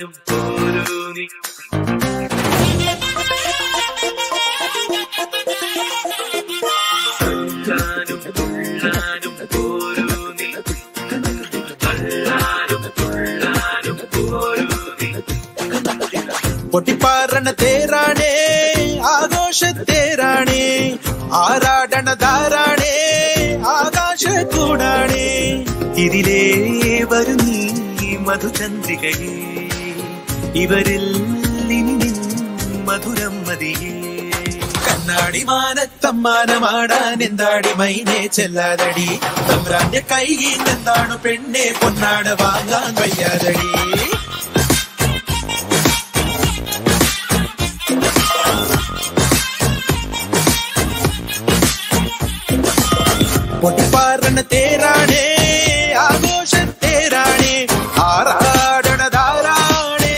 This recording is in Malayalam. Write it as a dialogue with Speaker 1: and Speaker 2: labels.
Speaker 1: പൊട്ടിപ്പാറണ തേരാണേ ആഘോഷത്തേരാണേ ആരാടണ ധാരാണേ ആകാശക്കൂടാണേ ഇതിലേ വരുന്നീ മധുചന്ദ്രികയേ ഇവരിൽ ഇനി മധുരം മതിയേ കണ്ണാടി മാനത്തമ്മാനമാടാൻ എന്താടി മൈനെ ചെല്ലാതടി തമ്പ്രാന്റെ കൈയിൽ എന്താണു പെണ്ണെ പൊന്നാട വാങ്ങാൻ വയ്യാതടി പൊട്ടിപ്പാറണ തേരാണേ ആഘോഷത്തേരാണേ ആറാടണ ധാരാണേ